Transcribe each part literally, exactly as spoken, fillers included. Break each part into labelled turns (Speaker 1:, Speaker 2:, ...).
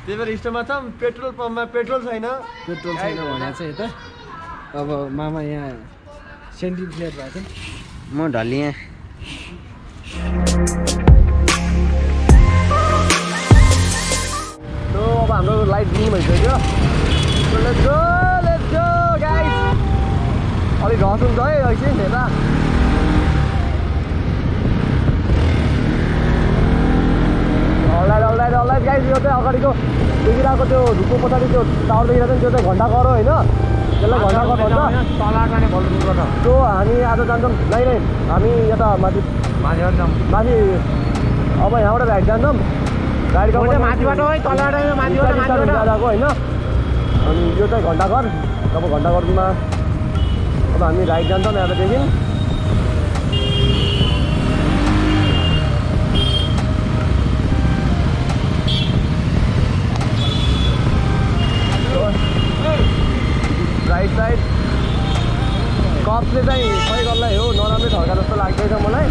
Speaker 1: त्यही भएर स्टोरमा छ पेट्रोल पम्पमा पेट्रोल छैन
Speaker 2: पेट्रोल छैन भने चाहिँ यता अब मामा यहाँ सेन्टिन प्लेयर भएको छ
Speaker 3: म ढलिएँ
Speaker 1: सो अब हाम्रो लाइट दिने भइसक्यो let's go let's go guys अलिक घस हुन्छ है एकछिन यता अलराइट अलराइट अलराइट गाइस यो चाहिँ अगाडिको देखिरहेको त्यो ढुक्को पछाडि त्यो टावर देखिरहेको छ त्यो चाहिँ घन्टा घर हो होइन त्यसलाई घन्टा घर भन्छ
Speaker 2: तल जाने भल्नुपर्छ
Speaker 1: सो हामी आज जान्छौँ नै नै हामी यता माथि
Speaker 2: माथि
Speaker 1: माथि अब यहाँबाट राइट जान्छौँ गाडीको
Speaker 2: माथिबाट है तलबाट माथिबाट
Speaker 1: माथिबाट जाँदाको होइन अनि यो चाहिँ घन्टा घर अब घन्टा घरमा अब हामी राइट जान्छौँ यहाँदेखि राइट साइड कप्सले चाहिँ सही गर्नलाई हो नराम्रै ठड्का जस्तो लाग्दैछ मलाई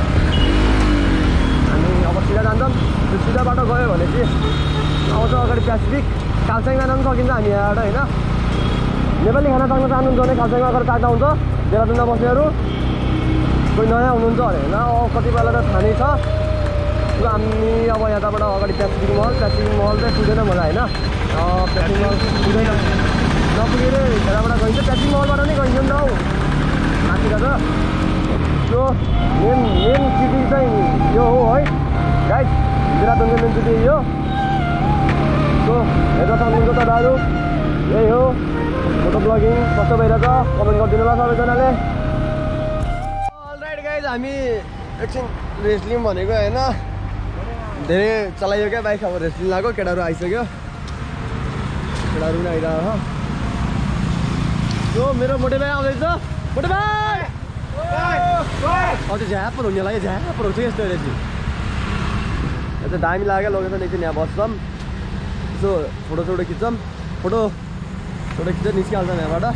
Speaker 1: हामी अब सिधा जान्छौँ त्यो सिधा बाटो गयो भने चाहिँ आउँछ अगाडि पेसिफिक कालसाङ जान पनि सकिन्छ हामी यहाँबाट होइन नेपाली खाना चाख्न चाहनुहुन्छ भने कालसाङमा अगाडि चाख्दा हुन्छ देहरादुनमा बस्नेहरू कोही नयाँ हुनुहुन्छ भने होइन अब कतिपयलाई त थाहा नै छ हामी अब यताबाट अगाडि पेसिफिक मल पेसिफिक मल चाहिँ पुग्दैन मलाई होइन पेसिफिक मल पुग्दैन नपुगेर यताबाट गइन्छ पेसिफिक मलबाट नै गइन्छ नि त हौ माथि त त्यो मेन मेन सिटी चाहिँ यो हो है गाइड देहरादुनको मेन सिटी यो सो हेर्न सक्नुहुन्छ तपाईँहरू यही हो फोटो ब्लगिङ कस्तो भइरहेछ कमेन्ट गरिदिनु होला सबैजनाले अलराइट गाइज हामी एकछिन रेस्ट लिउँ भनेको होइन धेरै चलाइयो क्या बाइक अब रेस्ट लिनु लाग्यो केटाहरू आइसक्यो केटाहरू पनि आइरहेको छ यो मेरो मोटे भाइ आउँदैछ मोटे भाइ अझै झ्यापर हुने लाग्यो झ्यापर हुन्छ यस्तो रहेछ यो चाहिँ दामी लाग्यो लोकेसन एकछिन यहाँ बस्छौँ यसो फोटो सोटो खिच्छौँ फोटो फोटो खिच्छ निस्किहाल्छौँ यहाँबाट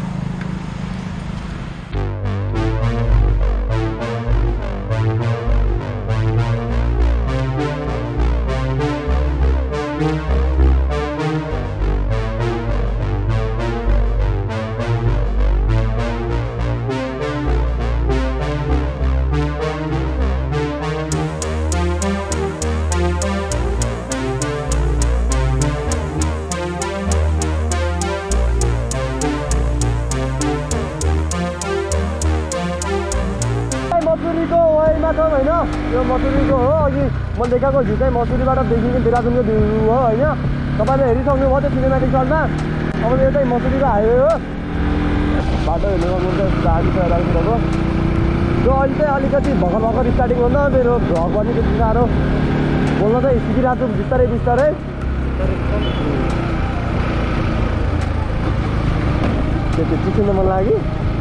Speaker 1: मसुरीको वाइमा छ होइन यो मसुरीको हो अघि मैले देखाएको भ्यू चाहिँ मसुरीबाट देखिने देहरादुनको भ्यू हो होइन तपाईँले हेरिसक्नुभयो त्यो सिनेमेटिक सटमा अब यो चाहिँ मसुरीको हाइवे हो बाटो हेर्नु सक्नुहुन्छ गाडी छ यताको जो अहिले चाहिँ अलिकति भर्खर भर्खर स्टार्टिङ भन्दा मेरो भ्लग पनि त्यति साह्रो बोल्न चाहिँ सिकिरहेको छु बिस्तारै बिस्तारै त्यो चिक्किन मन लाग्यो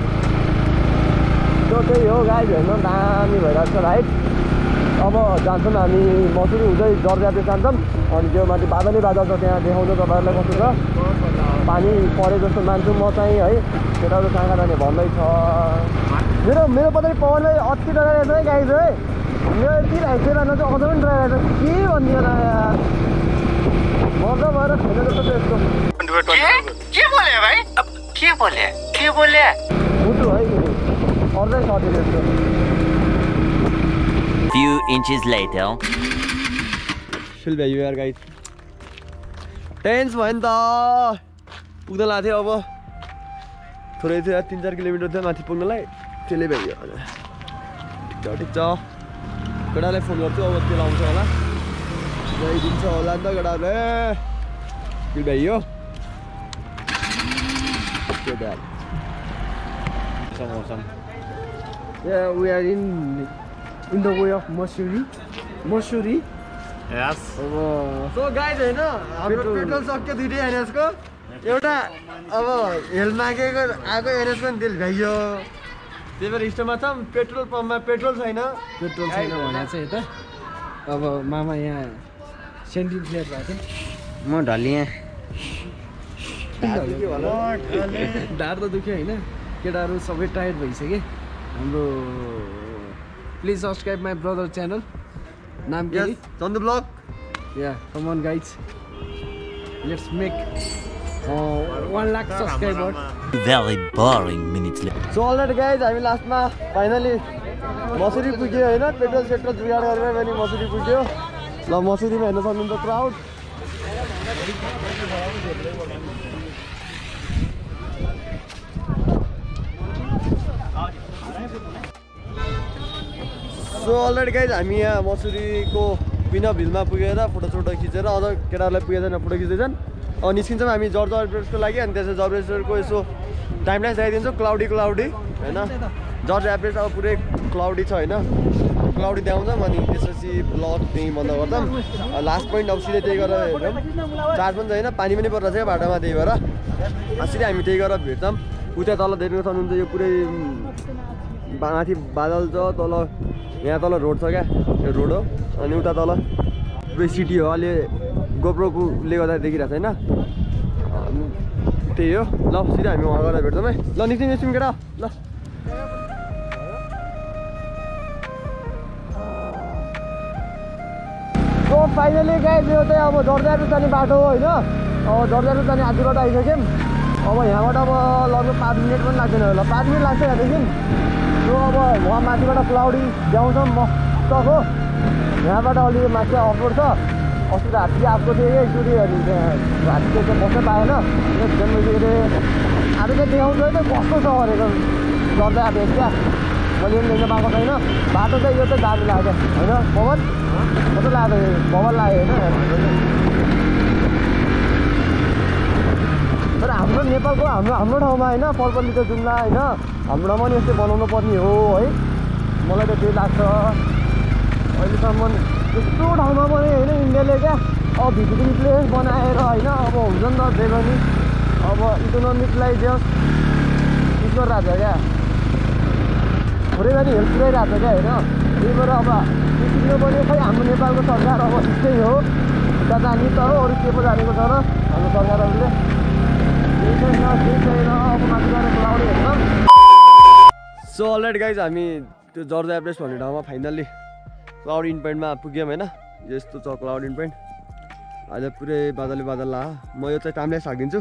Speaker 1: त्यो त्यही हो गाइज हेर्नु दामी भइरहेको छ राइट अब जान्छौँ हामी मसुरी हुँदै जर्ज एभरेस्ट जान्छौँ अनि त्यो माथि बादलै बादल छ त्यहाँ देखाउँछ तपाईँहरूलाई कस्तो छ पानी परे जस्तो मान्छु म चाहिँ है केटाहरू कहाँ कहाँ जाने भन्दैछ मेरो मेरो पछाडि पवनलाई अति डराइरहेछ है गाइज है मेरो यति हाइसे जान चाहिँ अझ पनि डराइरहेछ के भनिदिएन यार मजा भएर छैन जस्तो त्यसको
Speaker 3: के बोले भाइ के बोले के बोले
Speaker 1: मुटु है अर्धै सटे त्यसको
Speaker 3: few inches later
Speaker 1: फिल भयो यार गाइज टेन्स भयो नि त पुग्न लाग्थ्यो थियो अब थोरै थियो तिन चार किलोमिटर थियो माथि पुग्नलाई त्यसले भयो ठिक छ ठिक छ केटालाई फोन गर्छु अब त्यो लाउँछ होला ल्याइदिन्छ होला नि त केटाहरूले फिल भयो
Speaker 2: Yeah, we are in in the way of Missourie. Missourie.
Speaker 3: Yes.
Speaker 1: So guys, हैन हाम्रो पेट्रोल सक्यो दुईटै एनएसको एउटा अब हेल्प मागेको आएको एनएसको नि दिल भयो त्यही भएर स्टोरमा छ पेट्रोल पम्पमा पेट्रोल छैन
Speaker 2: पेट्रोल छैन भने चाहिँ यता अब मामा यहाँ सेन्टिन प्लेयर भएको छ
Speaker 3: म ढलिएँ
Speaker 2: ढाड त दुख्यो होइन केटाहरू सबै टायर्ड भइसक्यो हाम्रो please subscribe my brother channel नाम के
Speaker 1: चन्दु ब्लग
Speaker 2: या come on guys let's make one lakh subscriber.
Speaker 4: Very boring minutes later.
Speaker 1: So already guys हामी लास्टमा फाइनली मसुरी पुग्यो होइन पेट्रोल सेट्रोल जुगाड गरेर पनि मसुरी पुग्यो ल मसुरीमा हेर्न सक्नुहुन्छ क्राउड सो अलरेडी गाइज हामी यहाँ मसुरीको पिनअप हिलमा पुगेर फोटोसोटो खिचेर अझ केटाहरूलाई पुगेर फोटो खिच्दैछन् अब निस्किन्छौँ हामी जर्ज एभरेस्टको लागि अनि त्यसपछि जर्ज एभरेस्टको यसो टाइम लाइन देखाइदिन्छौँ क्लाउडी क्लाउडी होइन जर्ज एभरेस्ट अब पुरै क्लाउडी छ होइन क्लाउडी देखाउँछौँ अनि त्यसपछि ब्लग त्यहीँ बन्द गर्छौँ लास्ट पोइन्ट अब सिधै त्यही गरेर हेर्छौँ चार्ज पनि छैन पानी पनि परिरहेको छ बाटोमा त्यही भएर सिधै हामी त्यही गरेर भेट्छौँ उता तल देख्न सक्नुहुन्छ यो पुरै माथि बादल छ तल यहाँ तल रोड छ क्या यो रोड हो अनि उता तल पुरै सिटी हो अहिले गोप्रोले गर्दा देखिरहेको छैन त्यही हो ल सिधै हामी उहाँ गएर भेट्छौँ है ल निस्किनु निस्किनु केटा ल सो फाइनली गाइज यो चाहिँ अब जर्ज एभरेस्ट जाने बाटो हो होइन अब जर्ज एभरेस्ट जाने आधी बाटो आइसक्यौँ अब यहाँबाट अब लगभग पाँच मिनट पनि लाग्दैन होला पाँच मिनट लाग्छ यहाँदेखि सो अब वहाँ माथिबाट क्लाउडी ल्याउँछौँ मस्त हो यहाँबाट अलिकति माथि अफरोड छ अस्ति त हात्ती आएको थियो एकचोटि अनि हात्तीको चाहिँ बस्नै पाएन के अरे आज चाहिँ देखाउँछु है त कस्तो छ भनेको जर्ज एभरेस्ट क्या मैले पनि देख्न पाएको छैन बाटो चाहिँ यो चाहिँ दामी लाग्यो होइन पवन कस्तो लाग्यो पवन लाग्यो होइन तर हाम्रो नेपालको हाम्रो हाम्रो ठाउँमा होइन पर्पल्ली त जुम्ला होइन हाम्रो ठाउँमा पनि यस्तै बनाउनु पर्ने हो है मलाई त त्यही लाग्छ अहिलेसम्म त्यस्तो ठाउँमा पनि होइन इन्डियाले क्या अब भिजिटिङ प्लेस बनाएर होइन अब हुन्छ नि त त्यही पनि अब इकोनोमिकलाई जस्ट उस गरिरहेको छ क्या थोरै पनि हेल्प पुऱ्याइरहेको छ क्या होइन त्यही भएर अब सिक्नु पनि खै हाम्रो नेपालको सरकार अब त्यस्तै हो उता जाने त हो अरू के पो जानेको छ र हाम्रो सरकारहरूले केही छैन केही छैन अब माथि गएर क्लाउडी हेर्छौँ सो अलरेडी गाइज हामी त्यो जर्ज एभरेस्ट भन्ने ठाउँमा फाइनल्ली क्लाउड इन पोइन्टमा पुग्यौँ होइन यस्तो छ क्लाउड इन पोइन्ट अहिले पुरै बादल बादल ला म यो चाहिँ टाइमलाई साकिदिन्छु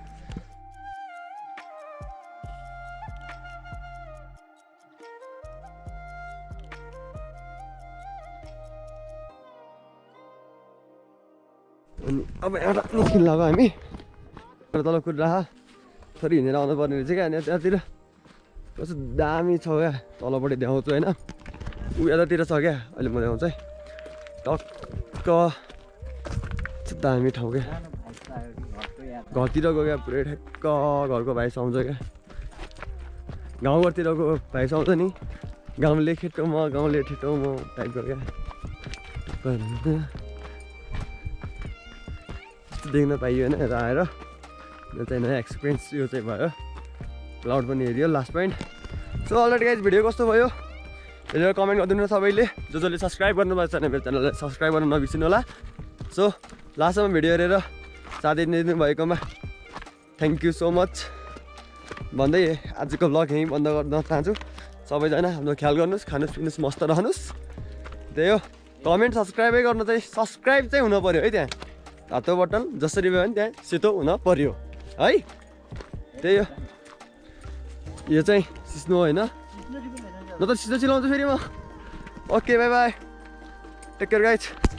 Speaker 1: अनि अब एउटा निस्किन लाग्यो हामी तल कुद्रा थोरै हिँडेर आउनु पर्ने रहेछ क्या अनि त्यहाँतिर कस्तो दामी छ क्या तलपट्टि देखाउँछु होइन ऊ यतातिर छ क्या अहिले म देखाउँछु है टक्क दामी ठाउँ क्या घरतिरको क्या पुरै ठ्याक्क घरको भाइ सुहाउँछ क्या गाउँघरतिरको भाइ सुहाउँछ नि गाउँले खेटो म गाउँले ठेटो म टाइपको क्या देख्न पाइयो होइन यता आएर यो चाहिँ नयाँ एक्सपिरियन्स यो चाहिँ भयो क्लाउड पनि हेऱ्यो last point so already guys video कस्तो भयो हेरेर कमेन्ट गरिदिनु सबैले जो जसले सब्सक्राइब गर्नुभएको छ भने मेरो च्यानललाई सब्सक्राइब गर्न नबिर्सिनु होला सो लास्टसम्म भिडियो हेरेर साथ दिनु भएकोमा थ्याङ्क यू सो मच भन्दै आजको ब्लग यहीँ बन्द गर्न चाहन्छु सबैजना हाम्रो ख्याल गर्नुहोस् खानुहोस् पिउनुहोस् मस्त रहनुहोस् त्यही हो कमेन्ट सब्सक्राइबै गर्न चाहिँ सब्सक्राइब चाहिँ हुनु पऱ्यो है त्यहाँ रातो बटन जसरी भयो भने त्यहाँ सेतो हुन पर्यो है त्यही हो यो चाहिँ सिस्नो होइन न त सिस्नो चिलाउँछु फेरि म okay bye bye take care guys